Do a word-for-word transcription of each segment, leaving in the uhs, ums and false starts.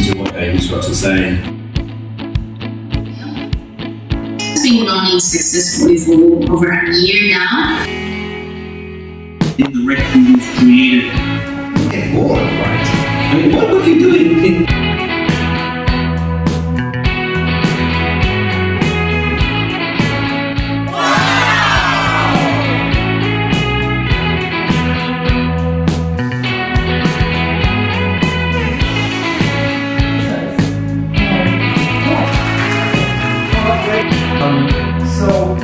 to what David's got to say. I've been running successfully for over a year now. In the record you've created, you get bored, right? I mean, what were you doing in... Um, so,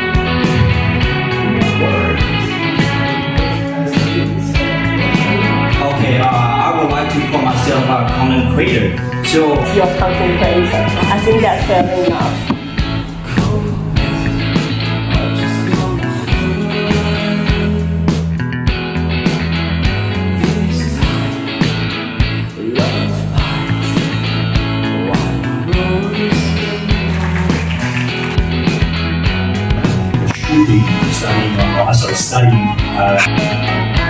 Okay, uh, I would like to call myself a content creator. So, your content creator. I think that's fair enough. Should be studying, or I started studying. Uh,